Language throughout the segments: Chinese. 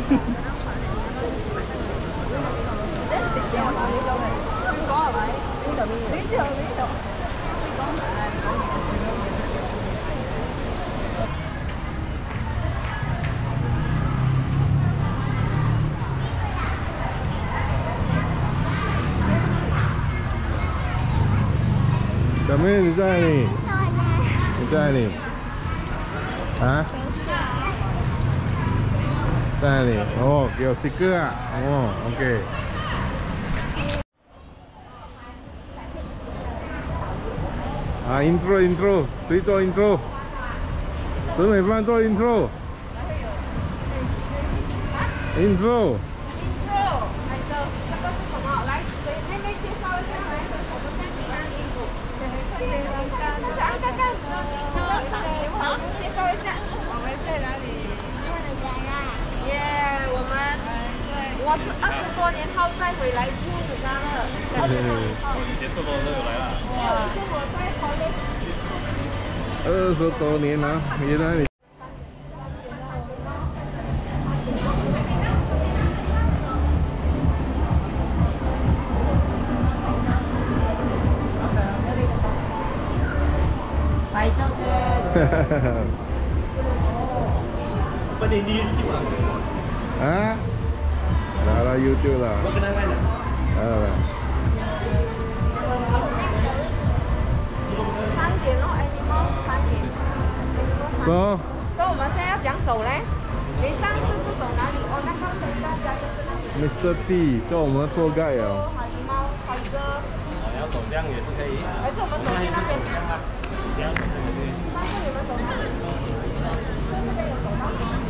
小妹，你在哪里？你在哪里？啊？在哪里？哦，有สติ๊กเกอร์อ่ะอ๋อโอเคintro，谁做 intro？ 审美办做 intro。intro。 这个是什么？来，谁妹妹介绍一下来？我们在去哪里？好，介绍一下。我们在哪里？耶，我是20多年后再回来住你家了。20多年后。以前做工都有来了。以前我在 20多年了，原来你。 Apa ni YouTube ah? Hah? Dah YouTube lah. Kau kenal kan? Dah. 3点哦，animal 3点。 So， 所以我们现在要讲走嘞？你上次是走哪里？哦，那个等大家就是那里。 Mr. T 做我们做 guide 哦。 海猫，海哥。 你要走这样也是可以。 还是我们走去那边？ 这样子可以。 上次你们走哪里？这边有走到哪里？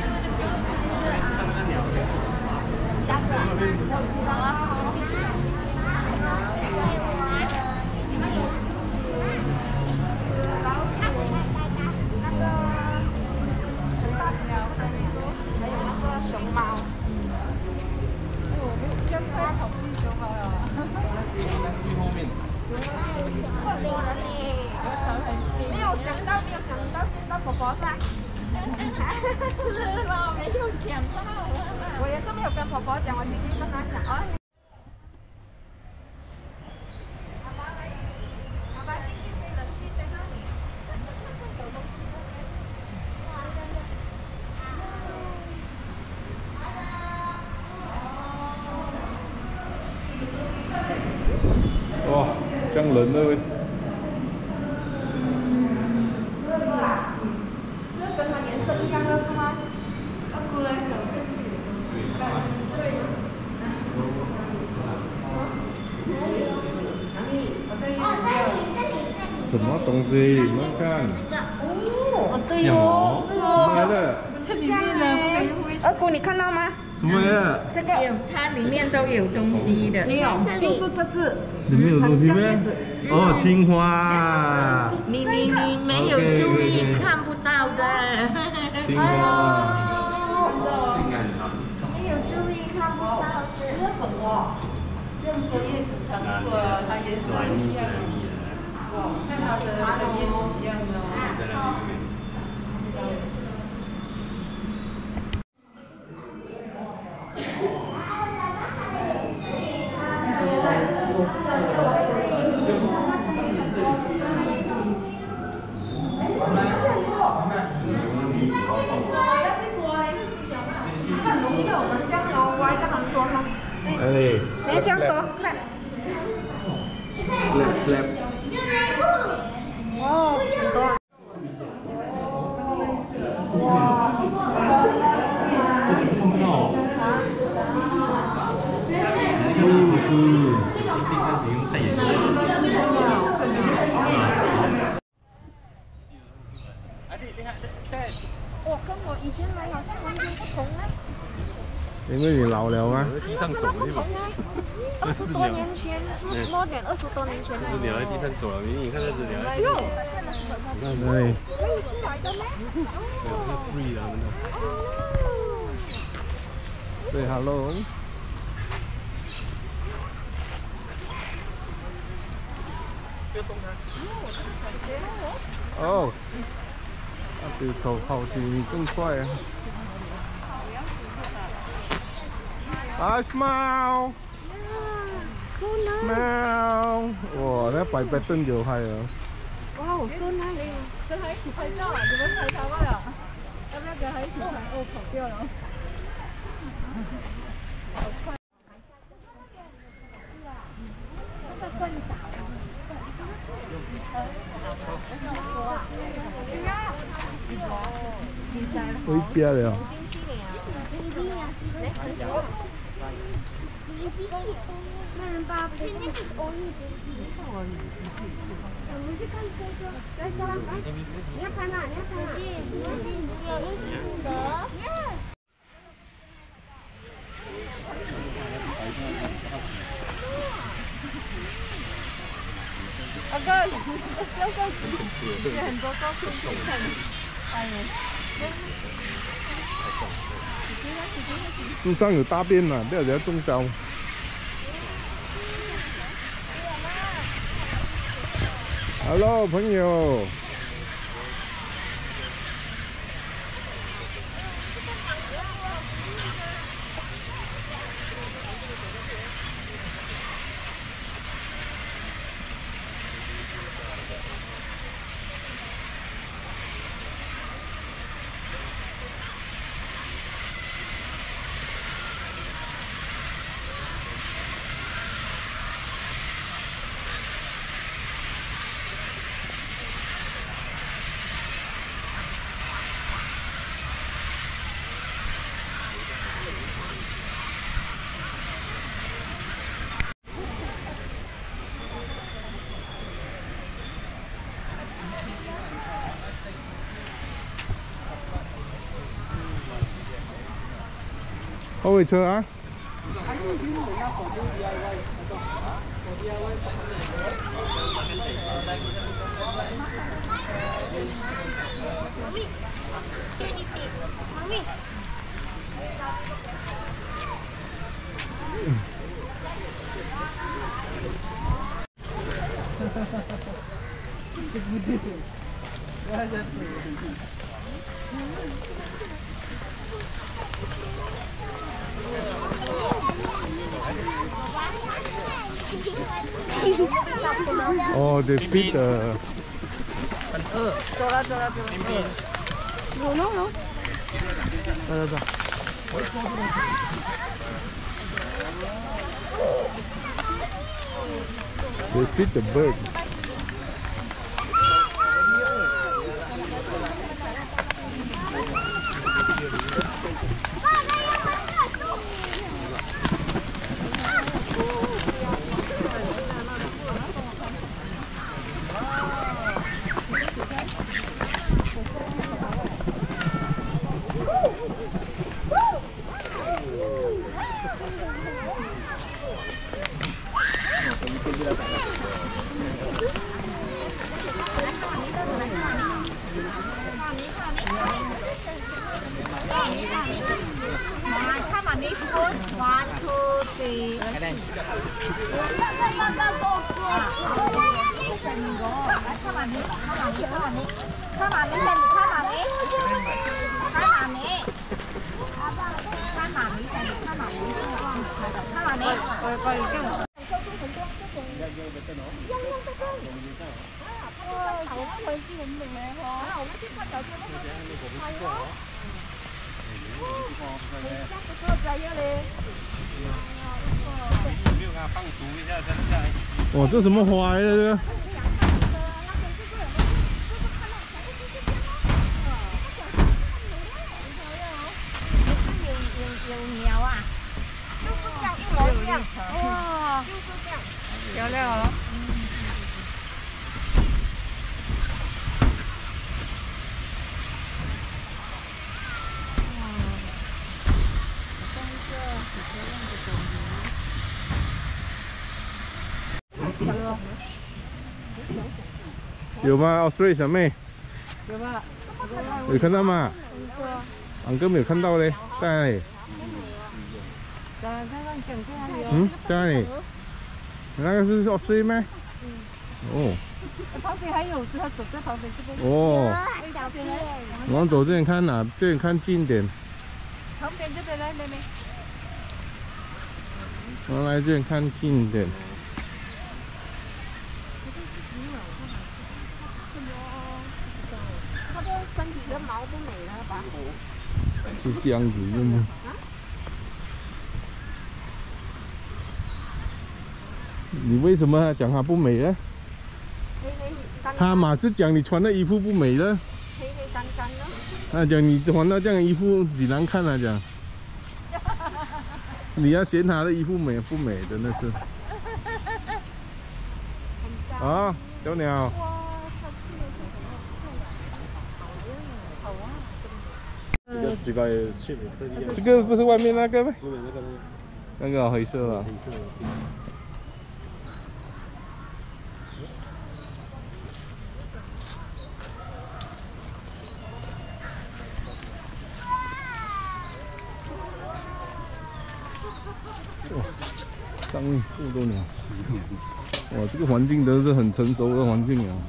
熊猫，这是跑去熊猫呀？ 最后面。 很多人呢，没有想到见到婆婆噻。是咯，没有想到。我也是没有跟婆婆讲，我今天跟她讲哦。 哇，像人的喂。 这跟它颜色一样的是吗？ 什么东西？你们看。 哦，对哦， 什么来的？ 这里面的二姑，你看到吗？ 什么来的？ 这个它里面都有东西的。 没有，就是这只。 里面有东西咩？哦，青花。 你没有注意看不到的。 青花。 没有注意看不到的。这种哦，这么多叶子长过，它也是一样。看它的叶子一样的。 哎， 别这样多，看。哦，很多。哦，跟我以前来好像完全不同呢。 因为你老了吗？ 地上走的地方。 20多年前是more than20多年前了。 是鸟在地上走了，你看这只鸟。 哎呦， 你看那里。 可以出来的吗？ 是 free 的，他们的。 Say hello。 不要动它。 哦。它比头跑起你更快啊。 啊 ，smile， so nice， smile， 哇，那摆摆凳就拍了。 哇，好 so nice。跟他一起拍照啊？你们拍他们了？要不要跟他一起拍？哦，跑掉了。好快。 回家了。 我们去看这个，来，走了，来，你要拍哪？你要拍哪？阿哥，这个有很多照片可以看。 树上有大便嘛，不要人家中招。Hello， 朋友。后尾车啊！哦，they feed the。 很饿。 走了。有。 走。They feed the bird. Come on, me food. 1, 2, 3. Come 哇，这什么花呀？这个？ 有鸟啊，就是这样一模一样。哇，就是这样，漂亮哦。 有吗 ？Australia 小妹， 有吧？ 有看到吗？俺哥没有看到嘞，在哪里？在哪里？那个是 Australia 吗？哦。 旁边还有，他走在旁边这边。 哦。我们走这边看哪？这边看近一点。 旁边这边来，妹妹。 我们来这边看近一点。 它的身体的毛不美了吧？ 是这样子的吗？你为什么讲它不美呢？ 黑黑干干。 他嘛是讲你穿的衣服不美的。 黑黑干干的。 他讲你穿到这样的衣服几难看啊讲。你要嫌他的衣服美不美的那是。啊，小鸟。这个不是外面那个吗？那个黑色的。哇，上面这么多鸟，哇，这个环境都是很成熟的环境啊，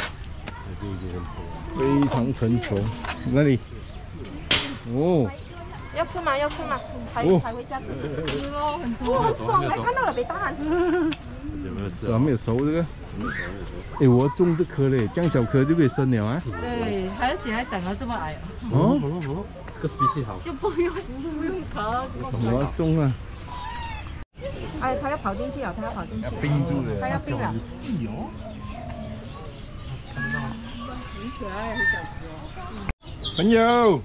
非常成熟。那里，哦， 要吃吗？要吃吗？才回家吃。 吃咯，很多。 哇，很爽！还看到了北大汉。 还没有熟这个。哎，我种这棵嘞，这样小棵就可以生了啊。 对，而且还长得这么矮哦。 这个脾气好。 就不用爬。 我要种啊。 哎，他要跑进去了，他要跑进去。 冰住了。 他要冰了。 细哦。 很可爱，很小只哦。 朋友。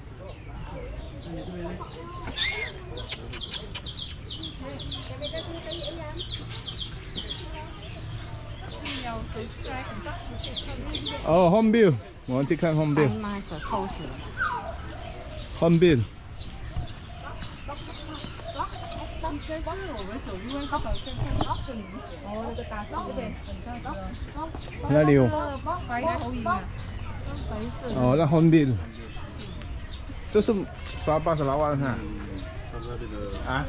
哦 ，home view， 我要去看 home view。 妈呀，臭死了。 home view。哪里有？哦，那 home view。这是刷88万哈。啊？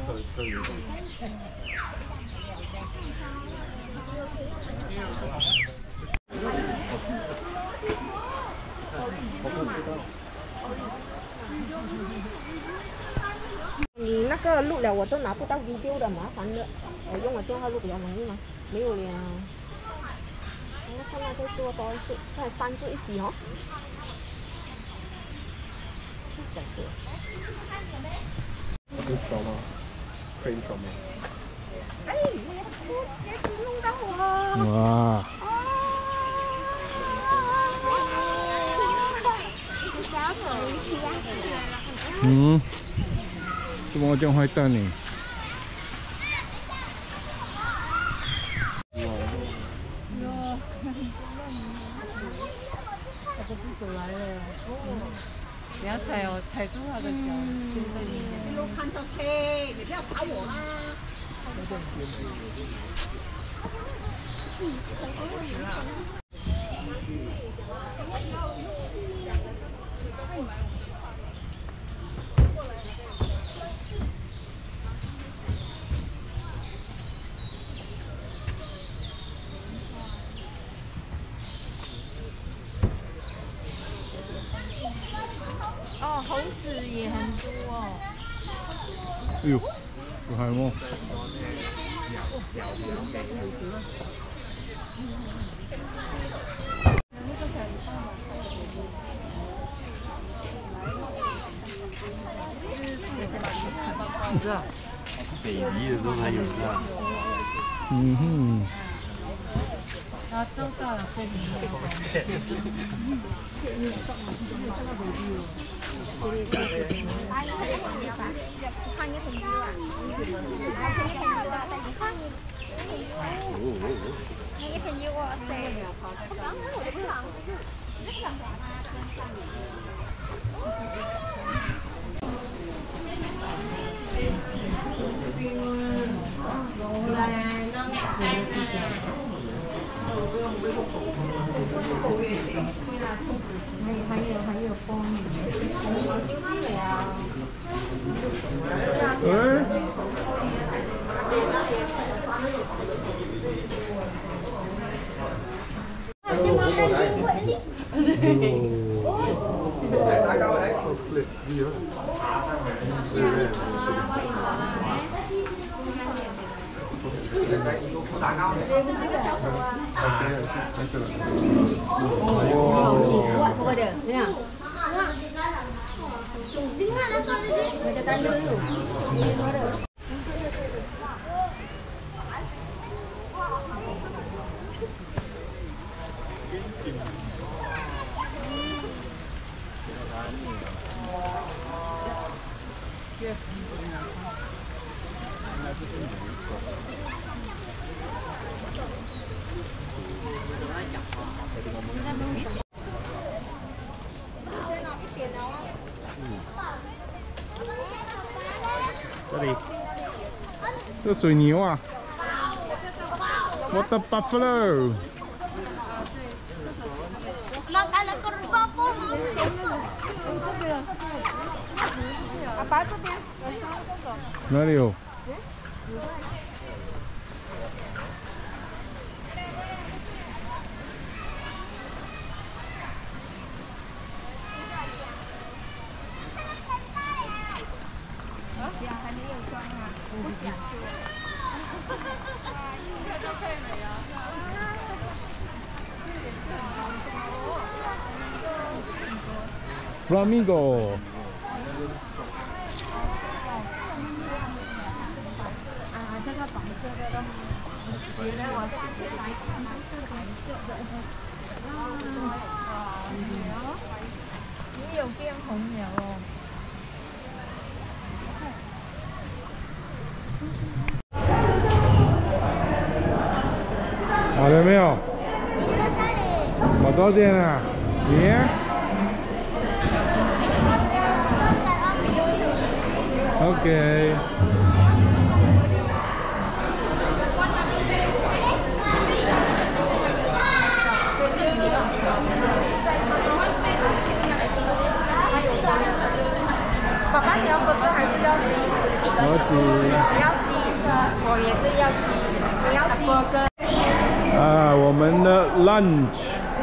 你那个录了，我都拿不到 video 的，麻烦了。我用了电话录比较容易吗？没有了。我看他再做多一次，看3只一起哦。小只。 可以找吗？可以找吗？ 哎，我鞋子弄到我了。 哇！嗯，怎么这样坏蛋呢？ 它的步走来了。哦。不要踩哦，踩住它的脚，陷在里面。 一路看着车，你不要踩我啦。 哦，猴子也很多哦。 哎呦，有海吗？ 是啊。 北离的时候才有的。 嗯哼。 它都到了这里面。 还有风，好经济美啊！ Buat suara dia. Dengar. Dengar dah suara dia. Macam tanda tu. Ini suara. 这里， 这水牛啊 ，Water buffalo。 Makan kerbau pun mau. Apa tu dia? 哪里有？Flamingo。 你有变红了哦。 好了没有？我多少钱啊？你？OK。 爸爸，你要哥哥还是要鸡？ 要鸡。 你要鸡，我也是要鸡。你要鸡。 啊，我们的 lunch。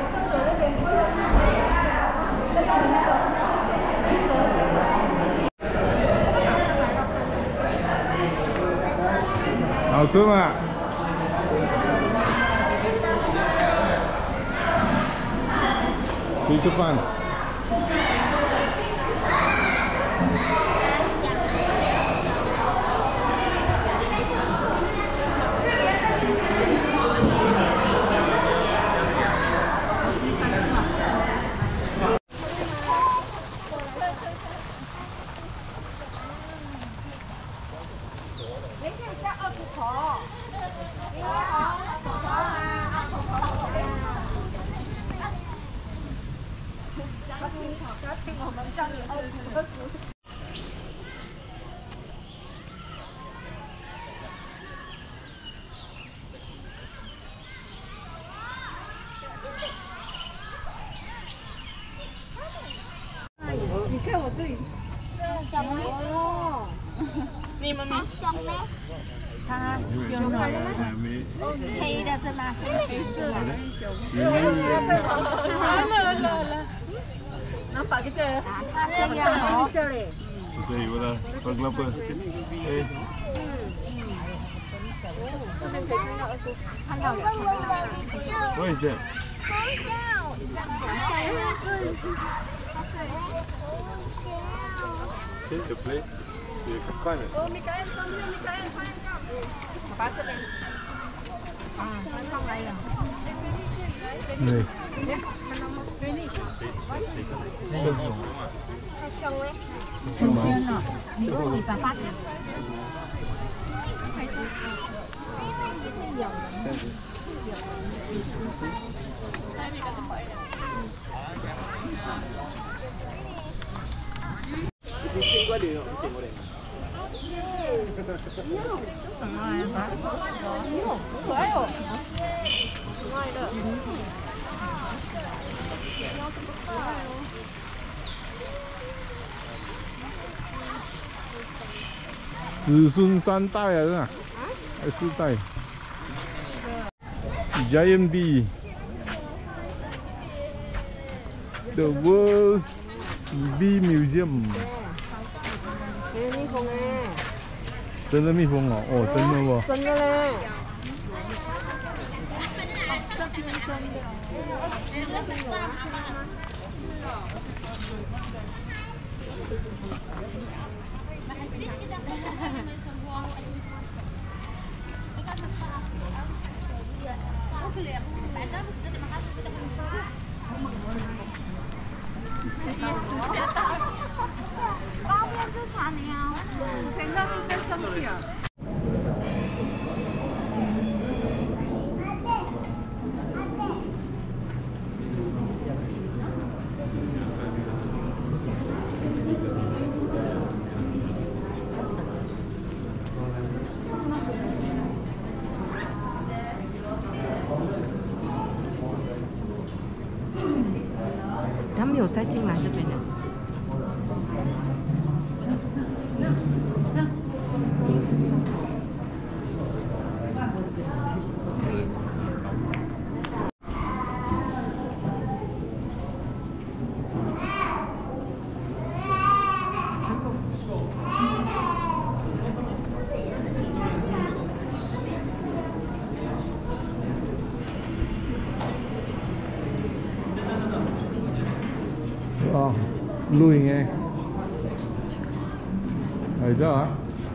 好吃吗？谁吃饭？ 你看我这里， 小猫哟。 你们吗？ 小猫。 它凶了，黑的是吗？黑色的。来，能把这个这样好。 这里有了，放那个，哎， 看到了。 What is that? 这个 play， 这个看了。 爸爸这边。啊，他上来了。 对。 很凶了，你爸爸。 你见过你了？你见过你？ 什么来着？好可爱哦！可爱的。 子孙三代啊，是吧？还是四代 ？Giant bee, the world's bee museum. 真的蜜蜂哦，哦，真的不？ 真的嘞。 包边是茶鸟，现在是在生气啊。 他们有再进来这边的。 啊，露营诶，係啫啊！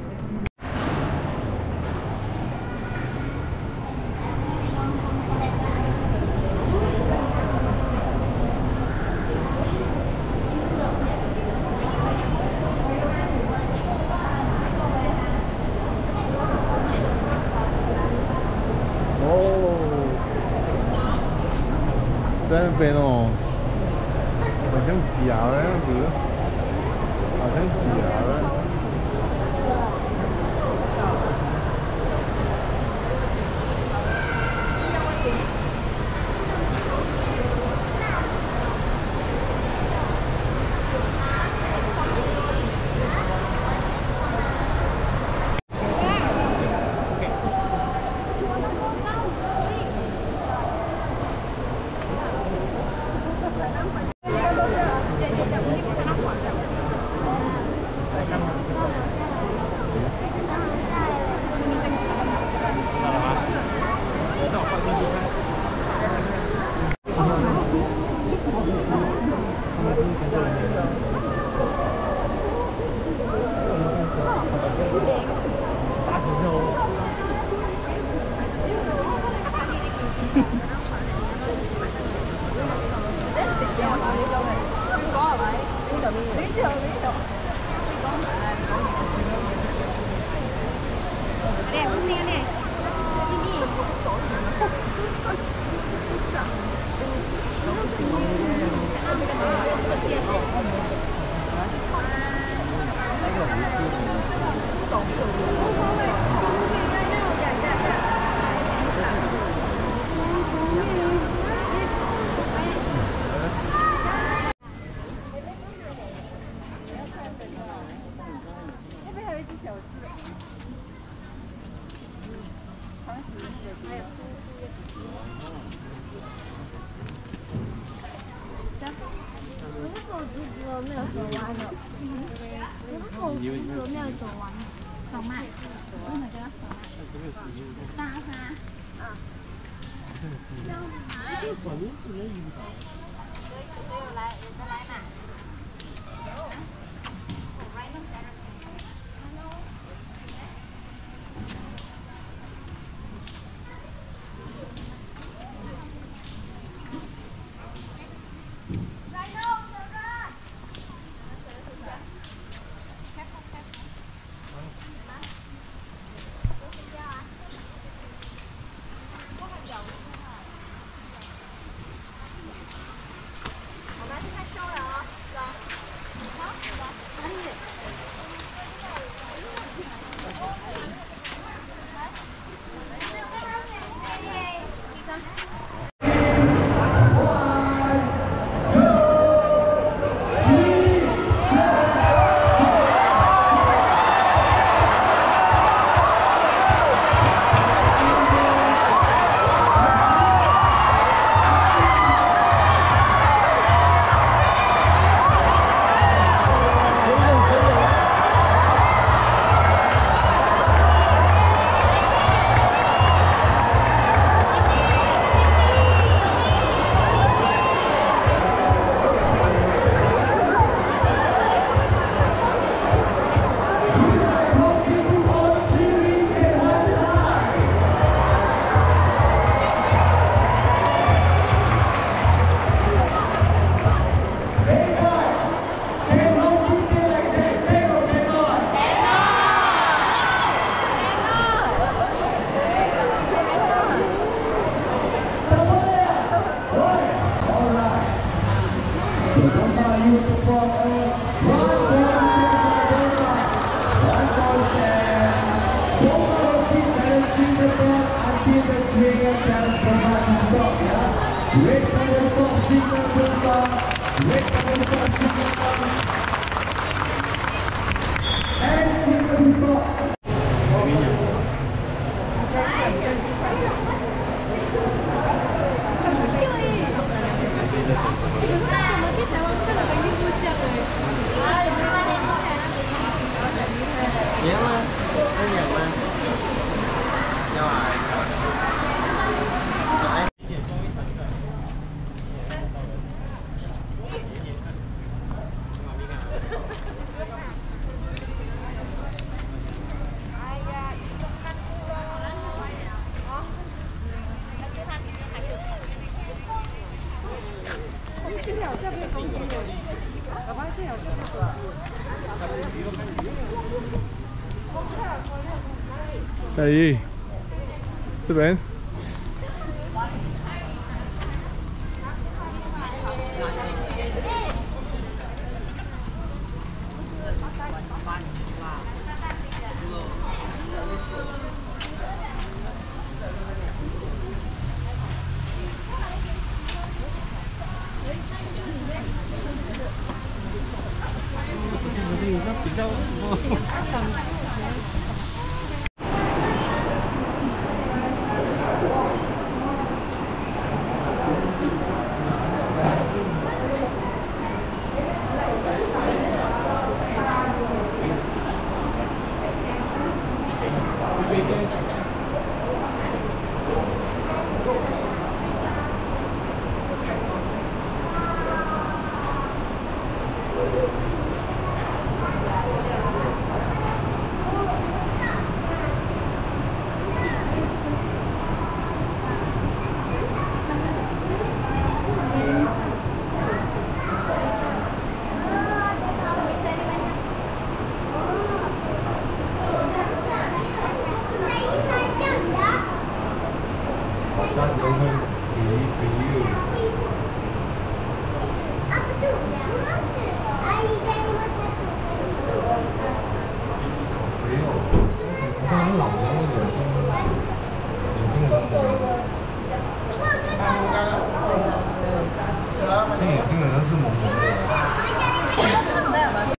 哦，在那边哦。好像假的样子，好像假的。 小姨，这边。比较。 Apa tu?